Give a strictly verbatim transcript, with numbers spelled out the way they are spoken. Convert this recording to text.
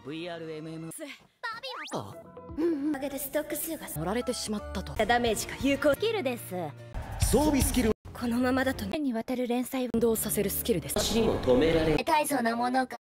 ブイアールエムエムあ、うんうん、おかげでストック数が乗られてしまったと。 ダメージが有効スキルです。 装備スキル。 このままだと年にわたる連載を運動させるスキルです。 足にも止められ大層なものか。